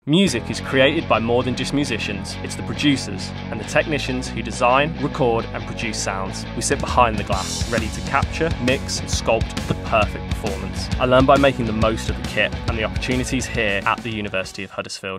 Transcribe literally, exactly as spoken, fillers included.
Music is created by more than just musicians. It's the producers and the technicians who design, record and produce sounds. We sit behind the glass, ready to capture, mix and sculpt the perfect performance. I learned by making the most of the kit and the opportunities here at the University of Huddersfield.